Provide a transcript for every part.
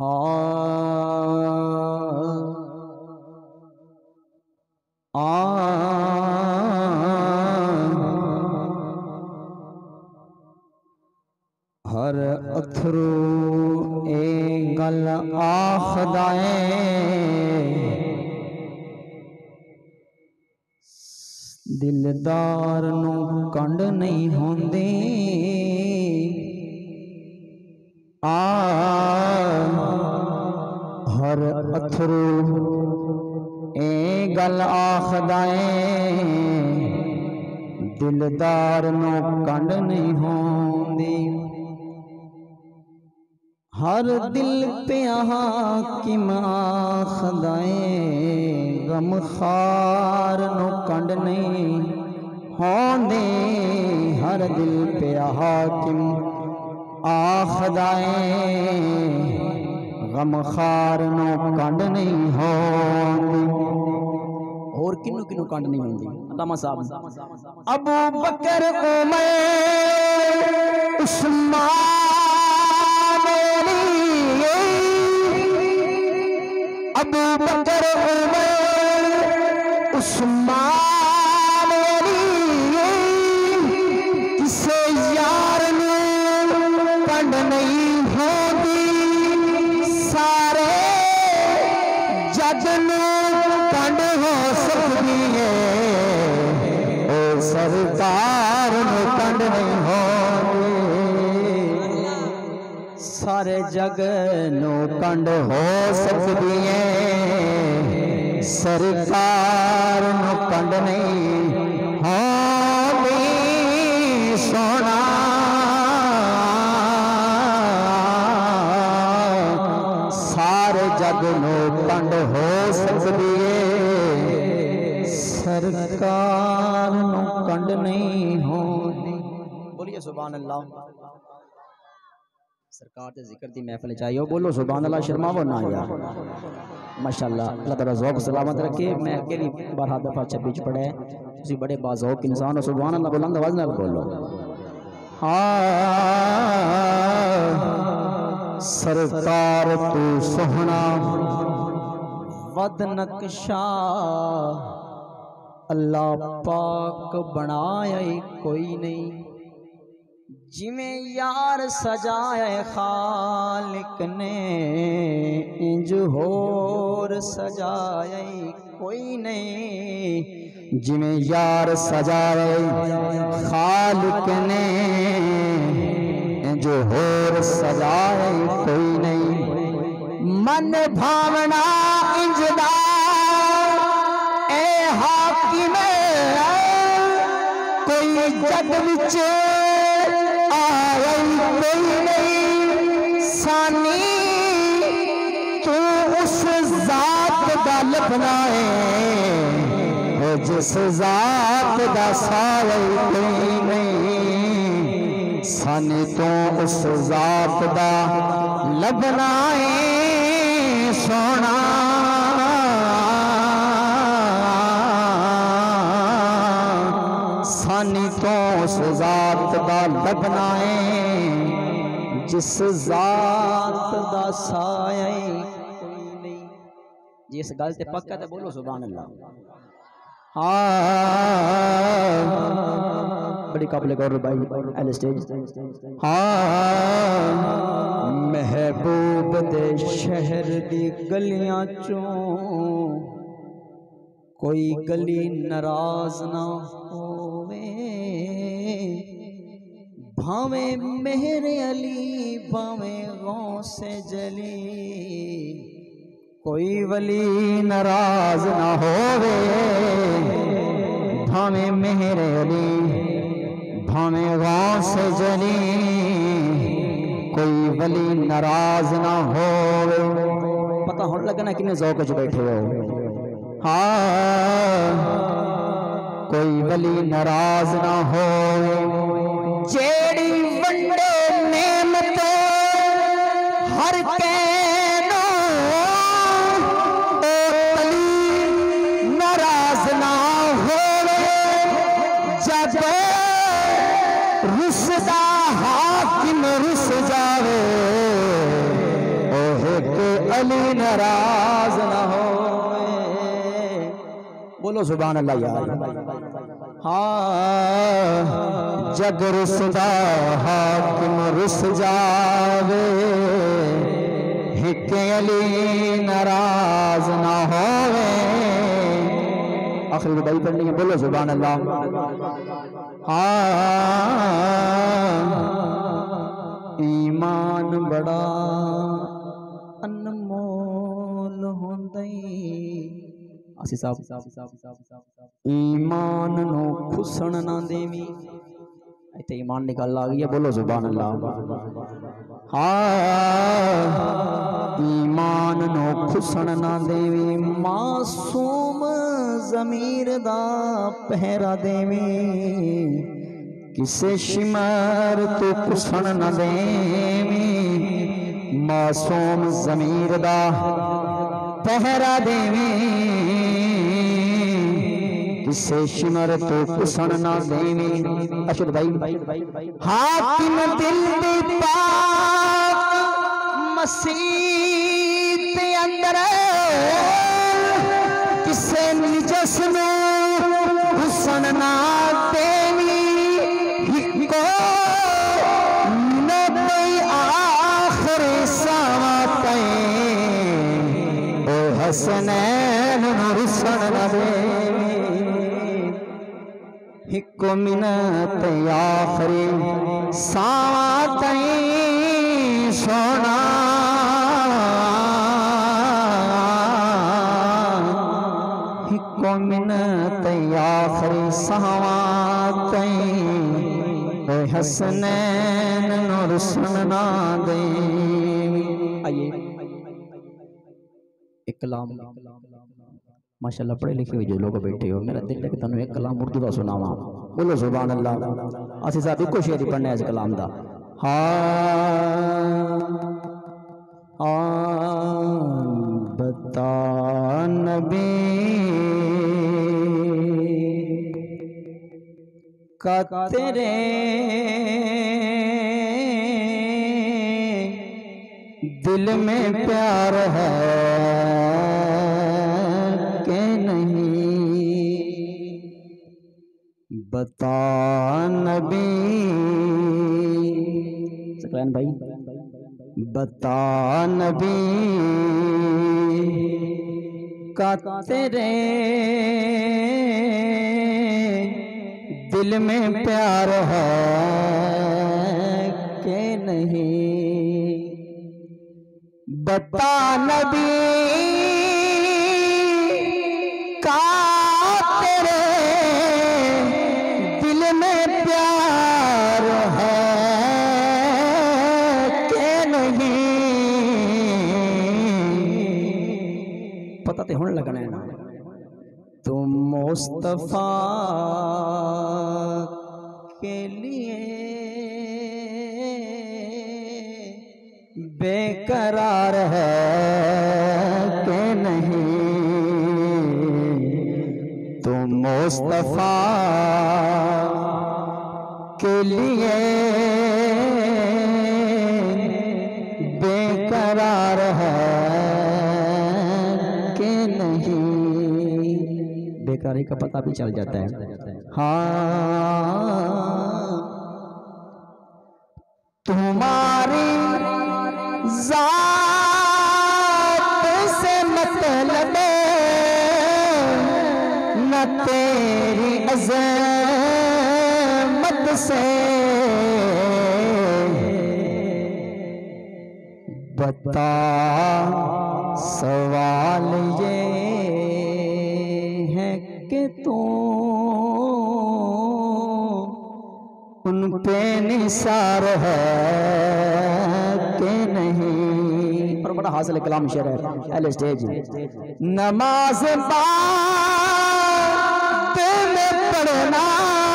हर अथरू ए गल आखदा दिलदार नू कंड नहीं होंदी। हर अथरू ए गल आखदा दिलदार नू कंड नहीं होंदी। हर दिल पे हाकिम आखदा गम खार नू कंड नहीं होंदे। हर दिल पे हाकिम आखदा गम खार नू कंड नहीं होंदी। और किन्नू किन्नू कंड नहीं होंदी? अल्लामा साहब अबू बकर उमर उस्मान अबू बकर उमर उस्मान किसे यार नू कंड नहीं होंदी। सारे जग नू कंड हो सकदी है, ओ सरकार नू कंड नहीं होंदी। सारे जग नू कंड हो सकदी है, सरकार नू कंड नहीं होंदी। सोना सारे जग नू कंड हो सकदी है, सरकार नू कंड नहीं होंदी। बोलिए सुभान अल्लाह। सरकार के जिक्र की महफिल चाहिए, बोलो सुभान अल्लाह। शर्मावो ना यार, माशाअल्लाह। अल्लाह ताला ज़ौक़ सलामत रखे। मैं अकेली बारह दफा छब्बीच पढ़े, तुसी बड़े बाज़ौक़ इंसान हो। सुभान अल्लाह बुलंद आवाज़ नाल बोलो। सरकार तू सोहना वद नक्शा अल्लाह पाक बनाया कोई नहीं। जिमें यार सजाए खालिक ने इंज होर सजाए कोई नहीं। जिमें यार सजाए खालिक ने इंज होर सजाए कोई नहीं। मन भावना इंजदा ए हाकिम कोई जग विच कोई नहीं। सानी तू उस जात दा लभना है जिस जात दा साया कोई नहीं। सानी तू उस जात दा लभना है सोना। सानी तो उस जात दा लभना है जिस जात दा साया कोई नहीं। जिस गल ते पक्का ते बोलो सुभान अल्लाह। बड़ी काबिल गौर भाई एल स्टेज। महबूब दे शहर दी गलियां चों कोई गली नाराज ना होवे। भावे मेहरे अली भावे गौसे जली कोई वली नाराज ना होवे। भावे मेहरे अली भावे गौसे जली कोई वली नाराज ना होवे। पता होने लगा ना कितने ज़ौक़ च बैठे हो। कोई वली नाराज ना हो। जेड़ी वंडे नेमत हर कैनो नाराज ना हो। जब रुसदा हाकिम रुस जावे ओहे अली नाराज न हो। बोलो सुभान अल्लाह यार। हाँ जग रुसदा हाकिम रुस जावे, हिक अली नाराज न होवे। आखिरी रुबाई पढ़नी है, बोलो सुभान अल्लाह। हाँ ईमान बड़ा अनमोल होंदई। आसी साहब ईमान नो खुसण ना देवी। इतने ईमान निकल आ गई है, बोलो सुभान अल्लाह। हाँ ईमान नो खुसण ना देवी, मासूम ज़मीर दा पहरा देवी। किसे शिमर तो खुसण ना देवी, मासूम ज़मीर दा पहरा देवी। किसे शिमर तो खुसण ना देवी। अशद भाई हाकिम दिल दी पाक मसीत अंदर, किसे निजस में खुसण ना देवी। हिको नबी आखिर सावते, ओ हसनैन खुसण ना देवी। हिको मिनत आखिरी सावते सोना, हिको मिनत आखिरी सावते, ओ हसनैन खुसण ना देवी। आइए एक कलाम माशाल्लाह पढ़े लिखे हुए जो लोग बैठे हो, मेरा दिल है कि तुम एक कलाम उर्दू का सुनावा। बोलो सुभान अल्लाह। आसी साहब इको शेर पढ़ने इस कलाम का। हाँ बता नबी का तेरे दिल में प्यार है के नहीं। बता नबी सकलैन भाई, बता नबी का तेरे दिल में प्यार है के नहीं। बता नबी का तेरे दिल में प्यार है के नहीं। पता तो होने लगना है ना। तुम मुस्तफा के लिए बेकरार है के नहीं। तुम मुस्तफा के लिए बेकरार है के नहीं। बेकरारी का पता भी चल जाता है। हाँ तुम्हारी ज़ात से मतलब न तेरी अज़मत से। बता सवाल ये है कि तू उन पे निसार है के नहीं। और बड़ा हासिल कलाम शेर है पहले स्टेज। नमाज बात में पढ़ना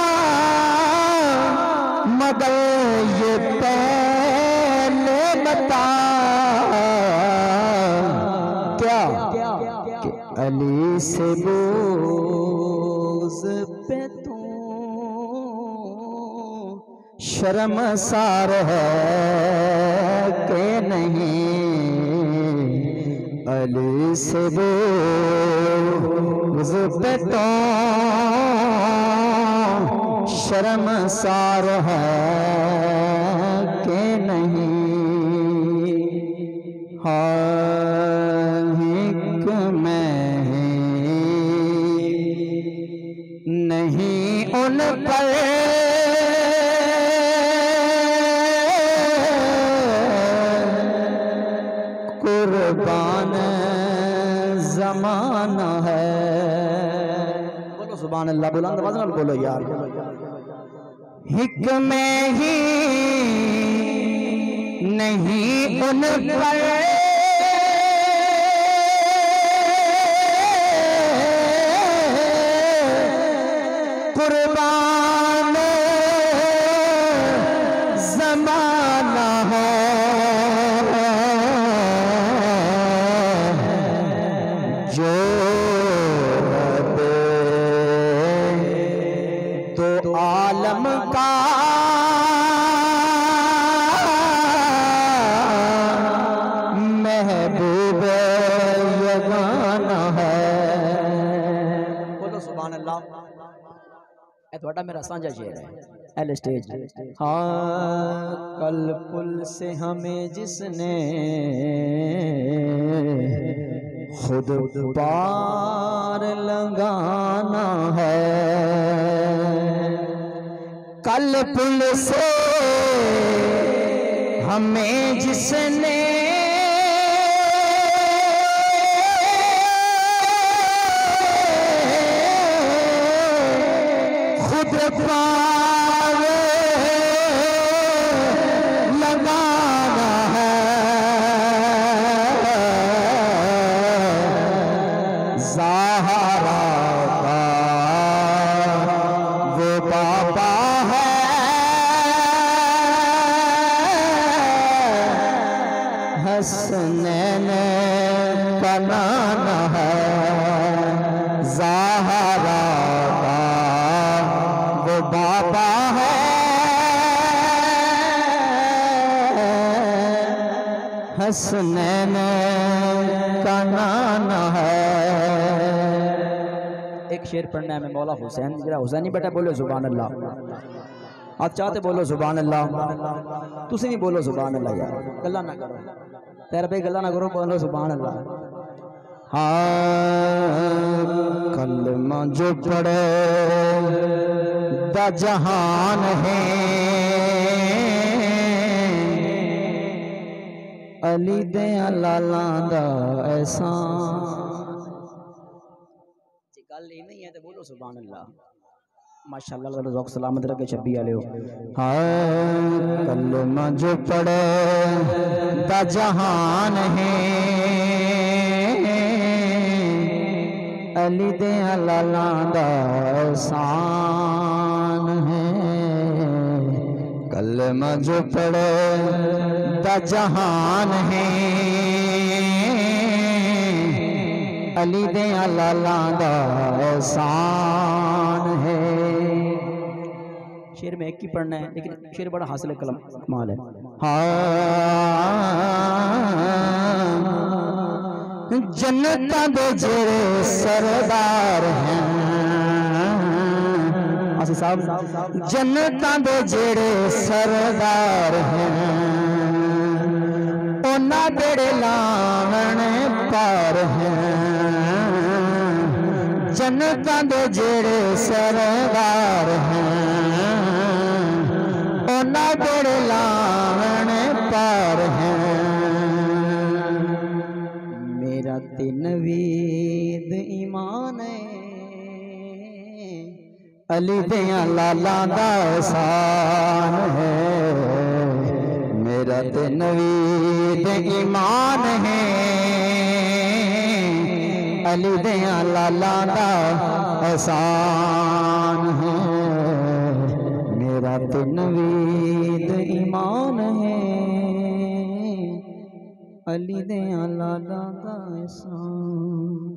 मगर ये पहले बता क्या कि अली से बोझ पे तू शर्मसार है के नहीं। अली से वो पे तो शर्मसार है कि नहीं। नहीं उन पर कुर्बान जमाना है। बोलो सुभान अल्लाह, बुलंद आवाज में बोलो यार। हिक्मे ही नहीं उन पर कुर्बान ज़माना है। जो तो आलम का महबूब यगाना है। बोलो सुभान अल्लाह। थोड़ा मेरा साझा शेर है एल स्टेज। हाँ कल पुल से हमें जिसने खुद पार लगाना है। कल पुल से हमें जिसने पार लगाना है। ज़हरा का वो पापा है, हसनैन का नाना है। ज़हरा बाबा है, हसनैन का नाना है। एक शेर पढ़ना है मैं मौला हुसैन। जरा हुसैनी बेटा बोलो सुभान अल्लाह। आप चाहते बोलो सुभान अल्लाह, तुसी भी बोलो सुभान अल्लाह यार। गल्ला ना करो, तेरे पे गल्ला ना करो, बोलो सुभान अल्लाह। हाँ कलमा जो पढ़े दा जहान है, अली दे लाला दा एहसान। गल ये नहीं है तो बोलो सुभान अल्लाह। माशाअल्लाह ज़ौक़ सलामत रखे छब्बी वाले हो। हाँ कलमा जो पढ़े दा जहान है, अली दे लाला दा एहसान है। कलमा जो पढ़े दा जहान है, अली दे लाला दा एहसान है। शेर में एक ही पढ़ना है लेकिन शेर बड़ा हासिल कलम कमाल है। हाँ जन्नता दे जेरे सरदार हैं, आसी साहब जन्नता दे जेरे सरदार हैं, ओना बेड़े लावण पार हैं। जन्नता दे जेरे सरदार हैं, ओना बेड़े लावण पार हैं। मेरा ते नवीद ईमान अली दे लाला दा एहसान है। मेरा ते नवीद ईमान है, अली दे लाला दा एहसान है। मेरा ते नवीद ईमान है, अली दे लाला दा एहसान।